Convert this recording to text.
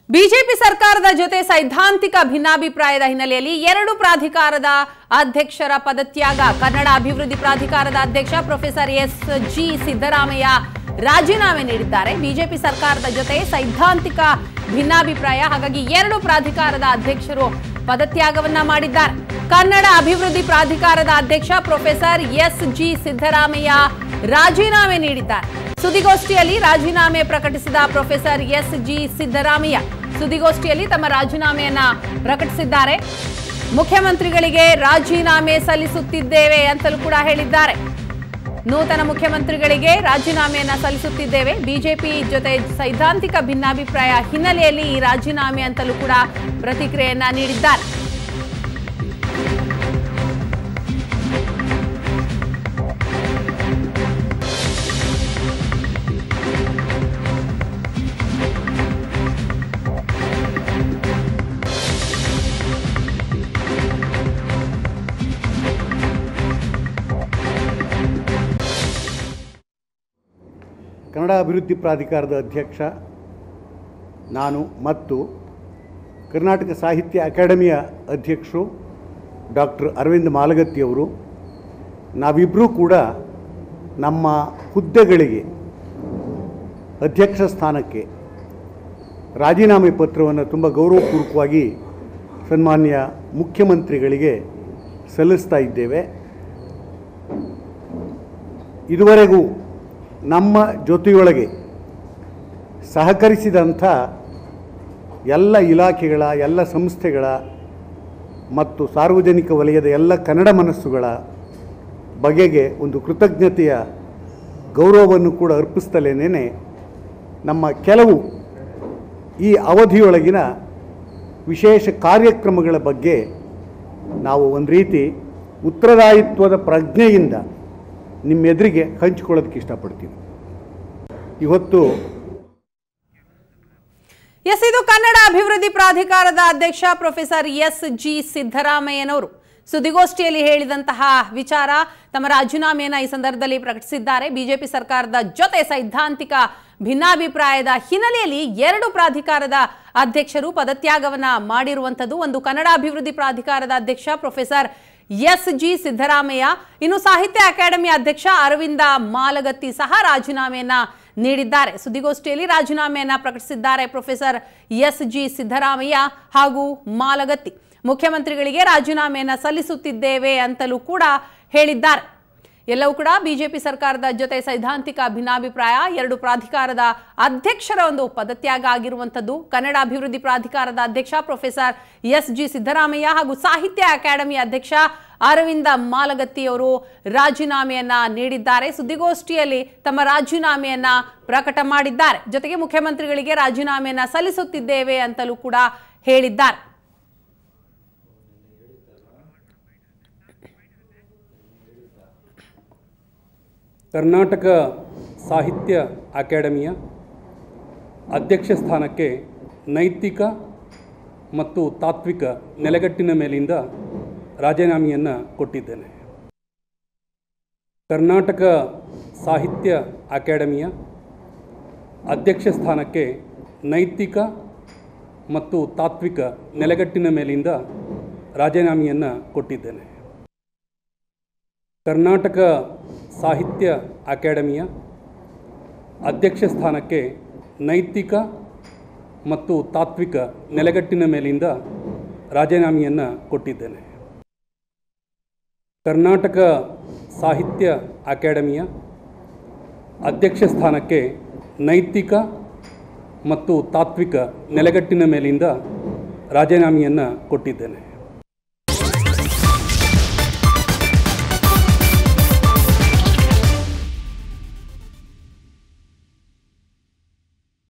BJP ಸರ್ಕಾರದ ಜೊತೆ ಸೈದ್ಧಾಂತಿಕ ಭಿನ್ನಾಭಿಪ್ರಾಯದ ಹಿನ್ನೆಲೆಯಲ್ಲಿ ಎರಡು ಪ್ರಾಧಿಕಾರದ ಅಧ್ಯಕ್ಷರ ಪದತ್ಯಾಗ. ಕನ್ನಡ ಅಭಿವೃದ್ಧಿ ಪ್ರಾಧಿಕಾರದ ಅಧ್ಯಕ್ಷ ಪ್ರೊಫೆಸರ್ ಎಸ್.ಜಿ. ಸಿದ್ದರಾಮಯ್ಯ ರಾಜೀನಾಮೆ ನೀಡಿದ್ದಾರೆ. ಬಿಜೆಪಿ ಸರ್ಕಾರದ ಜೊತೆ ಸೈದ್ಧಾಂತಿಕ ಭಿನ್ನಾಭಿಪ್ರಾಯ, ಹಾಗಾಗಿ ಎರಡು ಪ್ರಾಧಿಕಾರದ ಅಧ್ಯಕ್ಷರು ಪದತ್ಯಾಗವನ್ನ ಮಾಡಿದ್ದಾರೆ. ಕನ್ನಡ ಅಭಿವೃದ್ಧಿ ಪ್ರಾಧಿಕಾರದ ಅಧ್ಯಕ್ಷ ಪ್ರೊಫೆಸರ್ ಎಸ್.ಜಿ. ಸಿದ್ದರಾಮಯ್ಯ ರಾಜೀನಾಮೆ ನೀಡಿದ್ದಾರೆ. ಸುದ್ದಿಗೋಷ್ಠಿಯಲ್ಲಿ ರಾಜೀನಾಮೆ ಪ್ರಕಟಿಸಿದ ಪ್ರೊಫೆಸರ್ ಎಸ್.ಜಿ. ಸಿದ್ದರಾಮಯ್ಯ ಸುದ್ದಿಗೋಷ್ಠಿಯಲ್ಲಿ ತಮ್ಮ ರಾಜೀನಾಮೆಯನ್ನ ಪ್ರಕಟಿಸಿದ್ದಾರೆ. ಮುಖ್ಯಮಂತ್ರಿಗಳಿಗೆ ರಾಜೀನಾಮೆ ಸಲ್ಲಿಸುತ್ತಿದ್ದೇವೆ ಅಂತಲೂ ಕೂಡ ಹೇಳಿದ್ದಾರೆ. ನೂತನ ಮುಖ್ಯಮಂತ್ರಿಗಳಿಗೆ ರಾಜೀನಾಮೆಯನ್ನ ಸಲ್ಲಿಸುತ್ತಿದ್ದೇವೆ. ಬಿಜೆಪಿ ಜೊತೆ ಸೈದ್ಧಾಂತಿಕ ಭಿನ್ನಾಭಿಪ್ರಾಯ ಹಿನ್ನೆಲೆಯಲ್ಲಿ ಈ ರಾಜೀನಾಮೆ ಅಂತಲೂ ಕೂಡ ಪ್ರತಿಕ್ರಿಯೆಯನ್ನ ನೀಡಿದ್ದಾರೆ. ಕನ್ನಡ ಅಭಿವೃದ್ಧಿ ಪ್ರಾಧಿಕಾರದ ಅಧ್ಯಕ್ಷ ನಾನು ಮತ್ತು ಕರ್ನಾಟಕ ಸಾಹಿತ್ಯ ಅಕಾಡೆಮಿಯ ಅಧ್ಯಕ್ಷರು ಡಾಕ್ಟರ್ ಅರವಿಂದ್ ಮಾಲಗತ್ತಿಯವರು ನಾವಿಬ್ಬರೂ ಕೂಡ ನಮ್ಮ ಹುದ್ದೆಗಳಿಗೆ ಅಧ್ಯಕ್ಷ ಸ್ಥಾನಕ್ಕೆ ರಾಜೀನಾಮೆ ಪತ್ರವನ್ನು ತುಂಬ ಗೌರವಪೂರ್ವಕವಾಗಿ ಸನ್ಮಾನ್ಯ ಮುಖ್ಯಮಂತ್ರಿಗಳಿಗೆ ಸಲ್ಲಿಸ್ತಾ ಇದ್ದೇವೆ. ಇದುವರೆಗೂ ನಮ್ಮ ಜೊತೆಯೊಳಗೆ ಸಹಕರಿಸಿದಂಥ ಎಲ್ಲ ಇಲಾಖೆಗಳ, ಎಲ್ಲ ಸಂಸ್ಥೆಗಳ ಮತ್ತು ಸಾರ್ವಜನಿಕ ವಲಯದ ಎಲ್ಲ ಕನ್ನಡ ಮನಸ್ಸುಗಳ ಬಗೆಗೆ ಒಂದು ಕೃತಜ್ಞತೆಯ ಗೌರವವನ್ನು ಕೂಡ ಅರ್ಪಿಸ್ತಲೇನೇ ನಮ್ಮ ಕೆಲವು ಈ ಅವಧಿಯೊಳಗಿನ ವಿಶೇಷ ಕಾರ್ಯಕ್ರಮಗಳ ಬಗ್ಗೆ ನಾವು ಒಂದು ರೀತಿ ಉತ್ತರದಾಯಿತ್ವದ ಪ್ರಜ್ಞೆಯಿಂದ ನಿಮ್ಮೆದುರಿಗೆ ಹಂಚಿಕೊಳ್ಳೋದಕ್ಕೆ ಇಷ್ಟಪಡ್ತೀವಿ. ಇವತ್ತು ಇದು ಕನ್ನಡ ಅಭಿವೃದ್ಧಿ ಪ್ರಾಧಿಕಾರದ ಅಧ್ಯಕ್ಷ ಪ್ರೊಫೆಸರ್ ಎಸ್.ಜಿ. ಸಿದ್ದರಾಮಯ್ಯನವರು ಸುದ್ದಿಗೋಷ್ಠಿಯಲ್ಲಿ ಹೇಳಿದಂತಹ ವಿಚಾರ. ತಮ್ಮ ರಾಜೀನಾಮೆಯನ್ನ ಈ ಸಂದರ್ಭದಲ್ಲಿ ಪ್ರಕಟಿಸಿದ್ದಾರೆ. ಬಿಜೆಪಿ ಸರ್ಕಾರದ ಜೊತೆ ಸೈದ್ಧಾಂತಿಕ ಭಿನ್ನಾಭಿಪ್ರಾಯದ ಹಿನ್ನೆಲೆಯಲ್ಲಿ ಎರಡು ಪ್ರಾಧಿಕಾರದ ಅಧ್ಯಕ್ಷರು ಪದತ್ಯಾಗವನ್ನ ಮಾಡಿರುವಂಥದ್ದು. ಒಂದು ಕನ್ನಡ ಅಭಿವೃದ್ಧಿ ಪ್ರಾಧಿಕಾರದ ಅಧ್ಯಕ್ಷ ಪ್ರೊಫೆಸರ್ ಎಸ್.ಜಿ. ಸಿದ್ದರಾಮಯ್ಯ, ಇನ್ನು ಸಾಹಿತ್ಯ ಅಕಾಡೆಮಿ ಅಧ್ಯಕ್ಷ ಅರವಿಂದ ಮಾಲಗತ್ತಿ ಸಹ ರಾಜೀನಾಮೆಯನ್ನ ನೀಡಿದ್ದಾರೆ. ಸುದ್ದಿಗೋಷ್ಠಿಯಲ್ಲಿ ರಾಜೀನಾಮೆಯನ್ನ ಪ್ರಕಟಿಸಿದ್ದಾರೆ ಪ್ರೊಫೆಸರ್ ಎಸ್.ಜಿ. ಸಿದ್ದರಾಮಯ್ಯ ಹಾಗೂ ಮಾಲಗತ್ತಿ. ಮುಖ್ಯಮಂತ್ರಿಗಳಿಗೆ ರಾಜೀನಾಮೆಯನ್ನ ಸಲ್ಲಿಸುತ್ತಿದ್ದೇವೆ ಅಂತಲೂ ಕೂಡ ಹೇಳಿದ್ದಾರೆ. ಎಲ್ಲವೂ ಕೂಡ ಬಿಜೆಪಿ ಸರ್ಕಾರದ ಜೊತೆ ಸೈದ್ಧಾಂತಿಕ ಭಿನ್ನಾಭಿಪ್ರಾಯ, ಎರಡು ಪ್ರಾಧಿಕಾರದ ಅಧ್ಯಕ್ಷರ ಒಂದು ಪದತ್ಯಾಗ ಆಗಿರುವಂಥದ್ದು. ಕನ್ನಡ ಅಭಿವೃದ್ಧಿ ಪ್ರಾಧಿಕಾರದ ಅಧ್ಯಕ್ಷ ಪ್ರೊಫೆಸರ್ ಎಸ್.ಜಿ. ಸಿದ್ದರಾಮಯ್ಯ ಹಾಗೂ ಸಾಹಿತ್ಯ ಅಕಾಡೆಮಿ ಅಧ್ಯಕ್ಷ ಅರವಿಂದ ಮಾಲಗತ್ತಿಯವರು ರಾಜೀನಾಮೆಯನ್ನ ನೀಡಿದ್ದಾರೆ. ಸುದ್ದಿಗೋಷ್ಠಿಯಲ್ಲಿ ತಮ್ಮ ರಾಜೀನಾಮೆಯನ್ನ ಪ್ರಕಟ ಮಾಡಿದ್ದಾರೆ. ಜೊತೆಗೆ ಮುಖ್ಯಮಂತ್ರಿಗಳಿಗೆ ರಾಜೀನಾಮೆಯನ್ನ ಸಲ್ಲಿಸುತ್ತಿದ್ದೇವೆ ಅಂತಲೂ ಕೂಡ ಹೇಳಿದ್ದಾರೆ. ಕರ್ನಾಟಕ ಸಾಹಿತ್ಯ ಅಕಾಡೆಮಿಯ ಅಧ್ಯಕ್ಷ ಸ್ಥಾನಕ್ಕೆ ನೈತಿಕ ಮತ್ತು ತಾತ್ವಿಕ ನೆಲೆಗಟ್ಟಿನ ಮೇಲಿಂದ ರಾಜೀನಾಮೆಯನ್ನು ಕೊಟ್ಟಿದ್ದೇನೆ. ಕರ್ನಾಟಕ ಸಾಹಿತ್ಯ ಅಕಾಡೆಮಿಯ ಅಧ್ಯಕ್ಷ ಸ್ಥಾನಕ್ಕೆ ನೈತಿಕ ಮತ್ತು ತಾತ್ವಿಕ ನೆಲೆಗಟ್ಟಿನ ಮೇಲಿಂದ ರಾಜೀನಾಮೆಯನ್ನು ಕೊಟ್ಟಿದ್ದೇನೆ. ಕರ್ನಾಟಕ ಸಾಹಿತ್ಯ ಅಕಾಡೆಮಿಯ ಅಧ್ಯಕ್ಷ ಸ್ಥಾನಕ್ಕೆ ನೈತಿಕ ಮತ್ತು ತಾತ್ವಿಕ ನೆಲೆಗಟ್ಟಿನ ಮೇಲಿಂದ ರಾಜೀನಾಮೆಯನ್ನು ಕೊಟ್ಟಿದ್ದೇನೆ. ಕರ್ನಾಟಕ ಸಾಹಿತ್ಯ ಅಕಾಡೆಮಿಯ ಅಧ್ಯಕ್ಷ ಸ್ಥಾನಕ್ಕೆ ನೈತಿಕ ಮತ್ತು ತಾತ್ವಿಕ ನೆಲೆಗಟ್ಟಿನ ಮೇಲಿಂದ ರಾಜೀನಾಮೆಯನ್ನು ಕೊಟ್ಟಿದ್ದೇನೆ.